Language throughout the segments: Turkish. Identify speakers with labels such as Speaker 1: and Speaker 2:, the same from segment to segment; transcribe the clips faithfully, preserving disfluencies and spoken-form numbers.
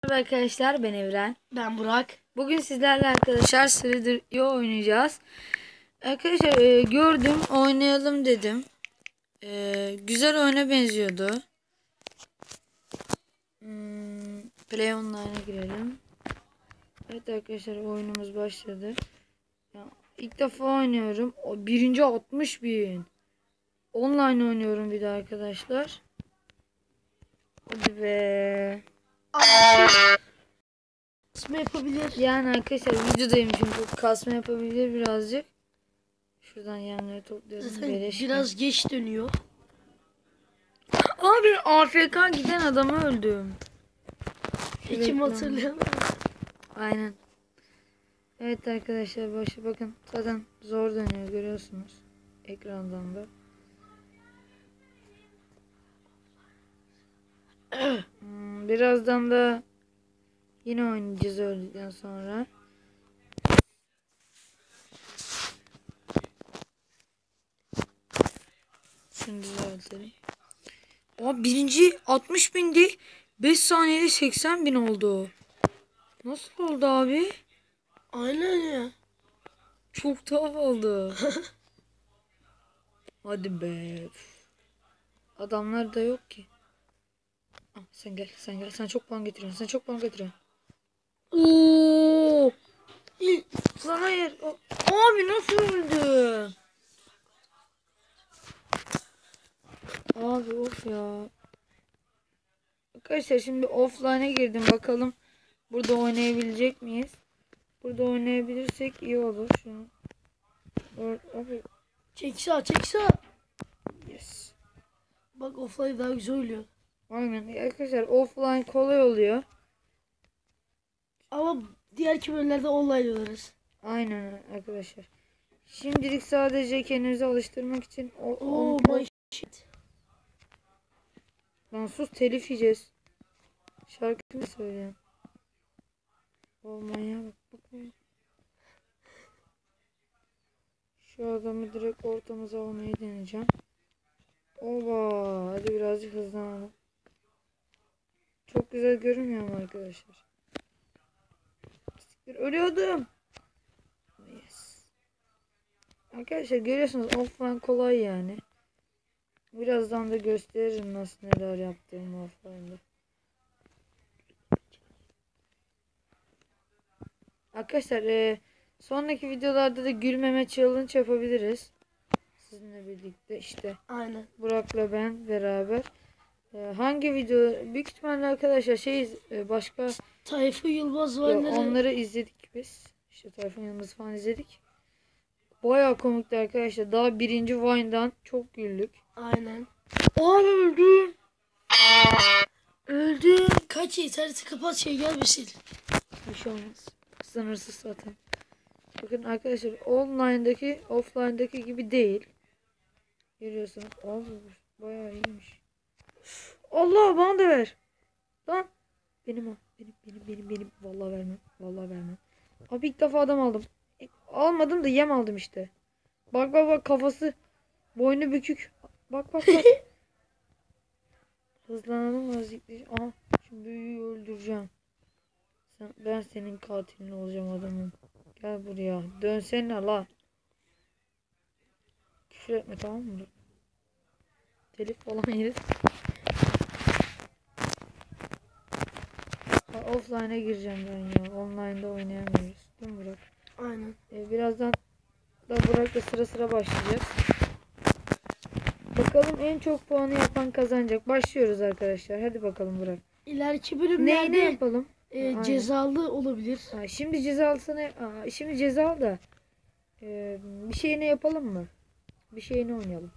Speaker 1: Merhaba arkadaşlar, ben Evren.
Speaker 2: Ben Burak.
Speaker 1: Bugün sizlerle arkadaşlar Slither.io oynayacağız. Arkadaşlar e, gördüm, oynayalım dedim. E, güzel oyuna benziyordu. Hmm, Play Online'a girelim. Evet arkadaşlar, oyunumuz başladı. Ya, ilk defa oynuyorum. O, birinci altmış bin. Online oynuyorum bir de arkadaşlar. Hadi be.
Speaker 2: Kasma yapabilir.
Speaker 1: Yani arkadaşlar videodayım çünkü kasma yapabilir birazcık. Şuradan yerleri toplayalım.
Speaker 2: Zaten
Speaker 1: Beleş
Speaker 2: biraz mi? Geç dönüyor.
Speaker 1: Abi A F K giden adamı öldüm.
Speaker 2: Kim hatırlayalım.
Speaker 1: Aynen. Evet arkadaşlar başı bakın zaten zor dönüyor görüyorsunuz ekrandan da. hmm, birazdan da yine oynayacağız öldükten sonra. Şunu düzeltelim. Aa, birinci altmış bindi. beş saniyede seksen bin oldu. Nasıl oldu abi?
Speaker 2: Aynen ya.
Speaker 1: Çok tuhaf oldu. Hadi be. Adamlar da yok ki. Aa, sen gel sen gel. Sen çok puan getiriyorsun. Sen çok puan getiriyorsun. Oo! Lan hayır. Abi nasıl öldü? Abi of ya. Arkadaşlar şimdi offline'a girdim. Bakalım burada oynayabilecek miyiz? Burada oynayabilirsek iyi olur. Şunu. Abi.
Speaker 2: Çek sağ çek sağ.
Speaker 1: Yes.
Speaker 2: Bak offline daha güzel oluyor.
Speaker 1: Aynen. Arkadaşlar offline kolay oluyor.
Speaker 2: Ama diğer bölümlerde online oluruz.
Speaker 1: Aynen arkadaşlar. Şimdilik sadece kendimizi alıştırmak için o,
Speaker 2: Oo my shit.
Speaker 1: Lan sus telif yiyeceğiz. Şarkı mı söyleyeyim? O manyağa bak bak. Şu adamı direkt ortamıza almayı deneyeceğim. Oba, hadi birazcık hızlanalım. Çok güzel görünmüyor mu arkadaşlar? Ölüyordum. Yes. Arkadaşlar görüyorsunuz offline kolay yani. Birazdan da gösteririm nasıl neler yaptığımı offline'da. Arkadaşlar e, sonraki videolarda da gülmeme challenge yapabiliriz. Sizinle birlikte işte.
Speaker 2: Aynen.
Speaker 1: Burak'la ben beraber. E, hangi video? Büyük ihtimalle arkadaşlar şey e, başka
Speaker 2: Tayfun Yılmaz
Speaker 1: ya,
Speaker 2: varları.
Speaker 1: onları izledik biz. İşte Tayfun Yılmaz falan izledik. Bayağı komikti arkadaşlar. Daha birinci Vine'dan çok güldük.
Speaker 2: Aynen.
Speaker 1: Aa öldüm. Öldüm.
Speaker 2: Kaç interneti kapat şey gelmesin.
Speaker 1: Bir şey olmaz. Sınırsız zaten. Bakın arkadaşlar online'daki offline'daki gibi değil. Görüyorsunuz. Abi bayağı iyiymiş. Allah bana da ver. Lan. Benim o. Benim benim benim benim. Vallahi vermem. Vallahi vermem. Abi ilk defa adam aldım. Almadım da yem aldım işte. Bak bak bak kafası. Boynu bükük. Bak bak bak. Hızlanalım azıcık. Aha. Şu büyüğü öldüreceğim. Sen, ben senin katilin olacağım adamım. Gel buraya. Dönsene la. Küfür etme tamam mı? Telif falan yeriz. Offline'a gireceğim ben ya. Online'da oynayamıyoruz. Değil mi Burak?
Speaker 2: Aynen.
Speaker 1: Ee, birazdan da Burak'la sıra sıra başlayacağız. Bakalım en çok puanı yapan kazanacak. Başlıyoruz arkadaşlar. Hadi bakalım Burak.
Speaker 2: İleriki bölümlerde
Speaker 1: ne, ne yapalım?
Speaker 2: E,
Speaker 1: Ha,
Speaker 2: cezalı olabilir.
Speaker 1: Ha, şimdi cezalısını aa, şimdi cezalı da e, bir şeyini yapalım mı? Bir şeyini oynayalım.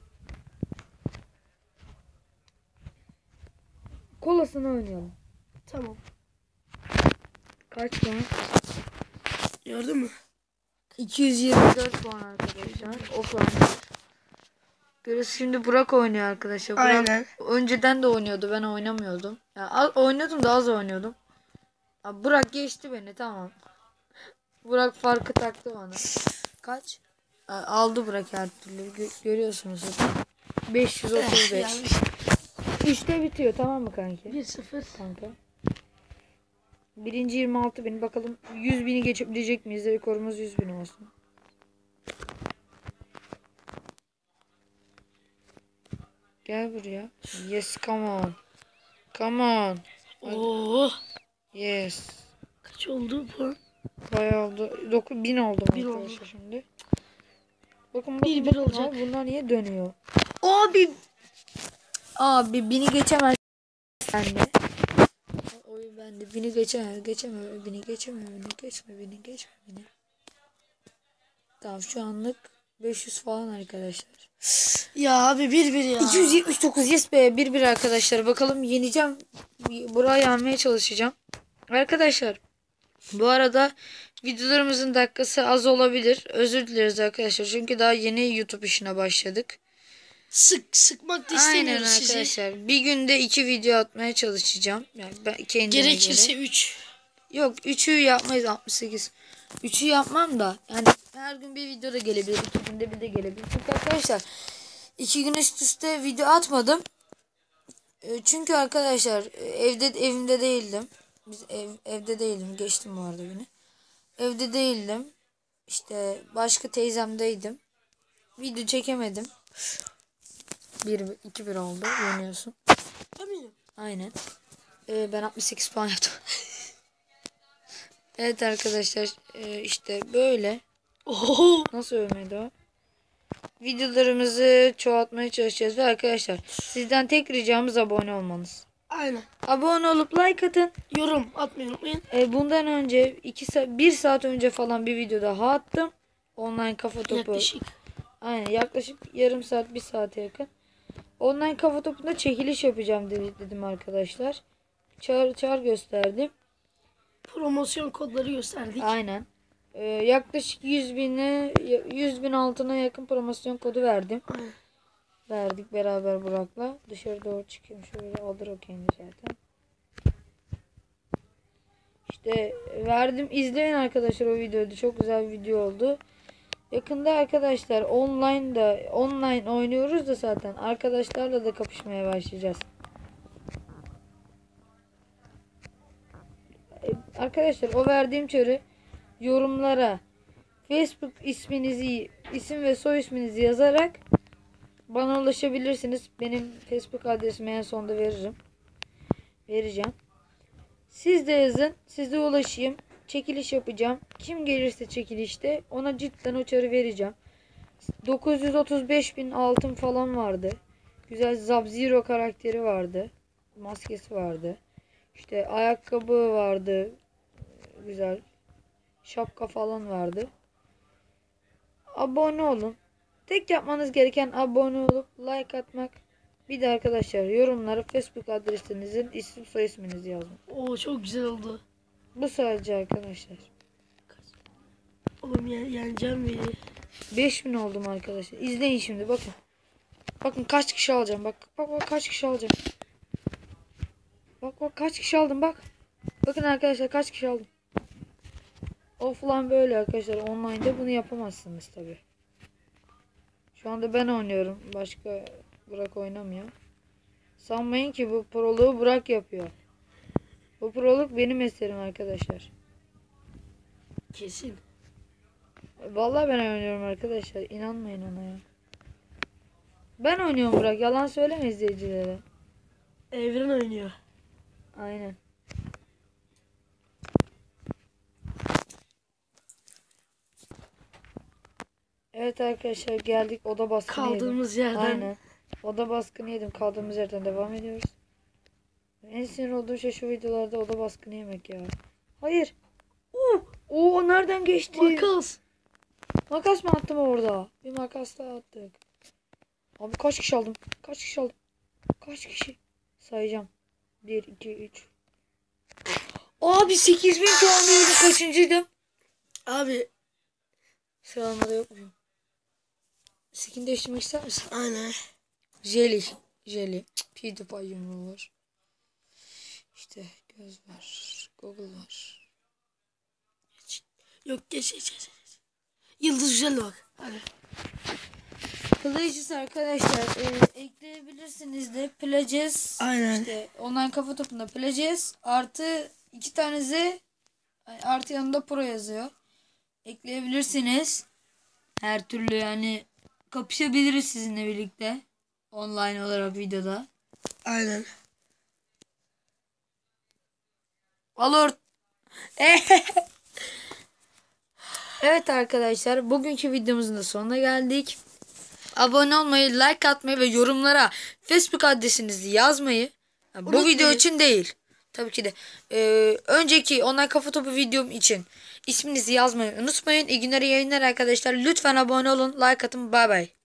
Speaker 1: Kolasını oynayalım.
Speaker 2: Tamam.
Speaker 1: Kaç puan?
Speaker 2: Gördün mü?
Speaker 1: iki yüz yirmi dört puan arkadaşlar. Offline. Görüyorsunuz şimdi Burak oynuyor arkadaşlar. Burak
Speaker 2: Aynen.
Speaker 1: önceden de oynuyordu. Ben oynamıyordum. Yani oynuyordum da az oynuyordum. Abi Burak geçti beni tamam. Burak farkı taktı bana. Kaç? Aldı Burak her türlü. Gö görüyorsunuz zaten. beş yüz otuz beş. üçte bitiyor tamam mı kanki?
Speaker 2: bir sıfır.
Speaker 1: Kanka. Birinci yirmi altı bin. Bakalım yüz bini geçebilecek miyiz? Rekorumuz yüz bin olsun. Gel buraya. Yes, come on. Come on.
Speaker 2: Oo.
Speaker 1: Yes.
Speaker 2: Kaç oldu bu?
Speaker 1: Bayağı oldu. dokuz bin oldu
Speaker 2: Bin
Speaker 1: arkadaşlar
Speaker 2: oldu.
Speaker 1: şimdi. Bakın bakın,
Speaker 2: Bir bir
Speaker 1: bakın
Speaker 2: olacak.
Speaker 1: abi, bunlar niye dönüyor? Abi. Abi bini geçemez sende. Oy bende bini geçemez, geçemez, bini geçemez, bini geçme, bini geçme, bini. Tamam şu anlık beş yüz falan arkadaşlar.
Speaker 2: Ya abi bir bir ya.
Speaker 1: iki yüz yetmiş dokuz yes be, bir bir arkadaşlar. Bakalım yeneceğim. Burayı yenmeye çalışacağım. Arkadaşlar bu arada videolarımızın dakikası az olabilir. Özür dileriz arkadaşlar. Çünkü daha yeni YouTube işine başladık.
Speaker 2: Sık sıkmak da
Speaker 1: Aynen
Speaker 2: istemiyoruz sizi.
Speaker 1: arkadaşlar. Bir günde iki video atmaya çalışacağım. Yani ben kendime
Speaker 2: Gerekirse
Speaker 1: göre.
Speaker 2: üç.
Speaker 1: Yok üçü yapmayız, altmış sekiz. üçü yapmam da yani her gün bir video da gelebilir. iki günde bir de gelebilir. Çünkü arkadaşlar iki gün üst üste video atmadım. Çünkü arkadaşlar evde evimde değildim. Biz ev, evde değildim. Geçtim bu arada beni. Evde değildim. İşte başka teyzemdeydim. Video çekemedim. bir iki bir oldu. Yeniyorsun.
Speaker 2: Eminim.
Speaker 1: Aynen. Ee, ben altmış sekiz puan yaptım. Evet arkadaşlar e, işte böyle.
Speaker 2: Oho.
Speaker 1: Nasıl ölmedi o? Videolarımızı çoğaltmaya çalışacağız ve arkadaşlar sizden tek ricamız abone olmanız.
Speaker 2: Aynen.
Speaker 1: Abone olup like atın.
Speaker 2: Yorum atmayı unutmayın.
Speaker 1: E, bundan önce iki saat, bir saat önce falan bir video daha attım. Online kafa topu.
Speaker 2: Yaklaşık.
Speaker 1: Aynen yaklaşık yarım saat bir saate yakın. Online kafa topunda çekiliş yapacağım dedim arkadaşlar. Çağrı çağır gösterdim.
Speaker 2: Promosyon kodları gösterdik.
Speaker 1: Aynen. Ee, yaklaşık yüz bine yüz bin altına yakın promosyon kodu verdim.
Speaker 2: Aynen.
Speaker 1: Verdik beraber Burak'la. Dışarı doğru çıkayım. Şöyle alır o kendi zaten. İşte verdim. İzleyin arkadaşlar o videoyu. Çok güzel bir video oldu. Yakında arkadaşlar online da online oynuyoruz da zaten. Arkadaşlarla da kapışmaya başlayacağız. Arkadaşlar o verdiğim çarı yorumlara Facebook isminizi, isim ve soy isminizi yazarak bana ulaşabilirsiniz. Benim Facebook adresimi en sonda veririm. Vereceğim. Siz de yazın. Size ulaşayım. Çekiliş yapacağım. Kim gelirse çekilişte ona cidden o çarı vereceğim. dokuz yüz otuz beş bin altın falan vardı. Güzel Sub-Zero karakteri vardı. Maskesi vardı. İşte ayakkabı vardı. Güzel. Şapka falan vardı. Abone olun. Tek yapmanız gereken abone olup like atmak. Bir de arkadaşlar yorumlara Facebook adresinizin isim soy isminizi yazın.
Speaker 2: Oo çok güzel oldu.
Speaker 1: Bu sadece arkadaşlar.
Speaker 2: Oğlum yani yeneceğim beni.
Speaker 1: beş bin oldum arkadaşlar. İzleyin şimdi bakın. Bakın kaç kişi alacağım. Bak bak bak kaç kişi alacağım. Bak bak kaç kişi aldım bak. Bakın arkadaşlar kaç kişi aldım. Offline böyle arkadaşlar. Online'da bunu yapamazsınız tabi. Şu anda ben oynuyorum. Başka Burak oynamıyor. Sanmayın ki bu proluğu Burak yapıyor. Bu proluk benim eserim arkadaşlar.
Speaker 2: Kesin.
Speaker 1: Vallahi ben oynuyorum arkadaşlar. İnanmayın ona ya. Ben oynuyorum Burak. Yalan söyleme izleyicilere.
Speaker 2: Evren oynuyor.
Speaker 1: Aynen. Evet arkadaşlar geldik oda baskını yedim.
Speaker 2: Kaldığımız yerden.
Speaker 1: Aynen. Oda baskını yedim. Kaldığımız yerden devam ediyoruz. En sinir olduğum şey şu videolarda oda baskını yemek ya. Hayır. Oo, oo nereden geçti?
Speaker 2: Makas.
Speaker 1: Makas mı attım orada? Bir makas daha attık. Abi kaç kişi aldım? Kaç kişi aldım? Kaç kişi? Sayacağım. bir, iki, üç. Abi sekiz bin puanlıyordum. Kaçıncıydım?
Speaker 2: Abi.
Speaker 1: Sıralamada yok muyum? Skin değiştirmek ister misin?
Speaker 2: Aynen.
Speaker 1: Jelly. Jelly. PewDiePie yumruğu var. İşte göz var. Google var.
Speaker 2: Yok geç geç geç. Yıldız güzel bak. Hadi.
Speaker 1: Plages arkadaşlar e, ekleyebilirsiniz de Plages
Speaker 2: Aynen.
Speaker 1: işte online kafa topunda Plages artı iki tane Z artı yanında Pro yazıyor. Ekleyebilirsiniz. Her türlü yani kapışabiliriz sizinle birlikte. Online olarak videoda.
Speaker 2: Aynen.
Speaker 1: Valor. Evet arkadaşlar, bugünkü videomuzun da sonuna geldik. Abone olmayı, like atmayı ve yorumlara Facebook adresinizi yazmayı. Yani bu
Speaker 2: Unutmayın.
Speaker 1: video için değil. Tabii ki de. Ee, önceki online kafa topu videom için isminizi yazmayı unutmayın. İyi günler, iyi yayınlar arkadaşlar. Lütfen abone olun, like atın. Bay bay.